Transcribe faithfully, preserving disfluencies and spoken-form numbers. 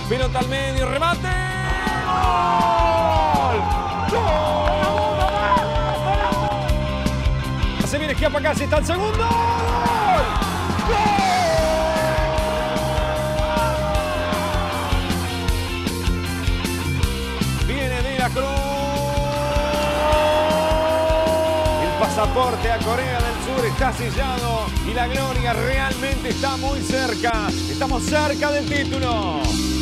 Pelota al medio, remate. ¡Gol! ¡Gol! Se viene Schiappa casi, está el segundo. ¡Gol! ¡Gol! Viene De la Cruz. El pasaporte a Corea del Sur está sellado y la gloria realmente está muy cerca. Estamos cerca del título.